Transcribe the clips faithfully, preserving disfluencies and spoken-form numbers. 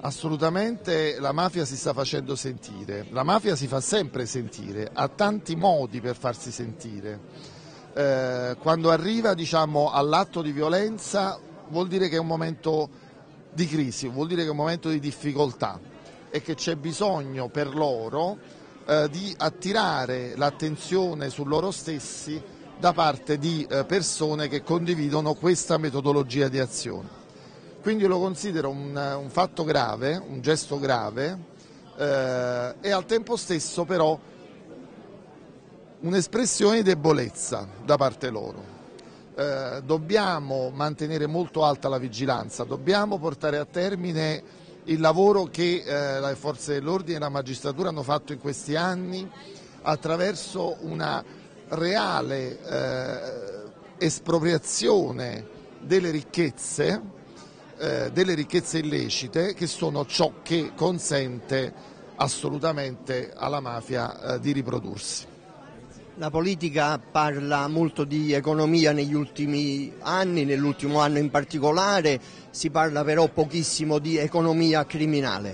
Assolutamente la mafia si sta facendo sentire, la mafia si fa sempre sentire, ha tanti modi per farsi sentire. Eh, quando arriva diciamo, all'atto di violenza vuol dire che è un momento di crisi, vuol dire che è un momento di difficoltà e che c'è bisogno per loro eh, di attirare l'attenzione su loro stessi da parte di eh, persone che condividono questa metodologia di azione. Quindi lo considero un, un fatto grave, un gesto grave eh, e al tempo stesso però un'espressione di debolezza da parte loro. Eh, dobbiamo mantenere molto alta la vigilanza, dobbiamo portare a termine il lavoro che eh, le forze dell'ordine e la magistratura hanno fatto in questi anni attraverso una reale eh, espropriazione delle ricchezze Eh, delle ricchezze illecite che sono ciò che consente assolutamente alla mafia eh, di riprodursi. La politica parla molto di economia negli ultimi anni, nell'ultimo anno in particolare, si parla però pochissimo di economia criminale.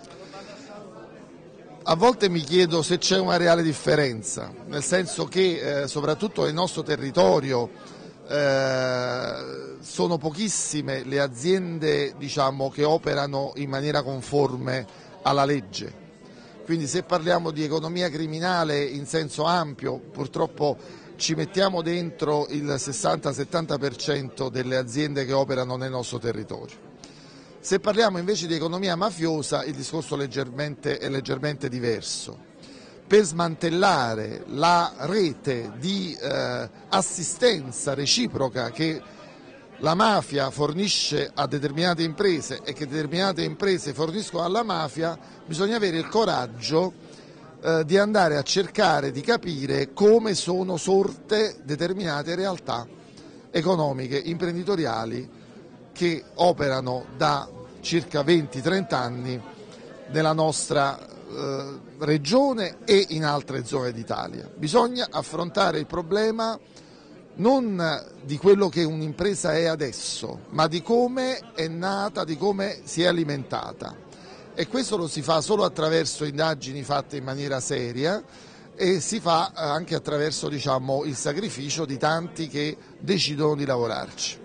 A volte mi chiedo se c'è una reale differenza, nel senso che eh, soprattutto nel nostro territorio Eh, sono pochissime le aziende diciamo, che operano in maniera conforme alla legge, quindi se parliamo di economia criminale in senso ampio purtroppo ci mettiamo dentro il sessanta settanta per cento delle aziende che operano nel nostro territorio. Se parliamo invece di economia mafiosa il discorso leggermente, è leggermente diverso. Per smantellare la rete di eh, assistenza reciproca che la mafia fornisce a determinate imprese e che determinate imprese forniscono alla mafia, bisogna avere il coraggio eh, di andare a cercare di capire come sono sorte determinate realtà economiche, imprenditoriali che operano da circa venti trenta anni nella nostra Eh, regione e in altre zone d'Italia. Bisogna affrontare il problema non di quello che un'impresa è adesso, ma di come è nata, di come si è alimentata. E questo lo si fa solo attraverso indagini fatte in maniera seria e si fa anche attraverso diciamo, il sacrificio di tanti che decidono di lavorarci.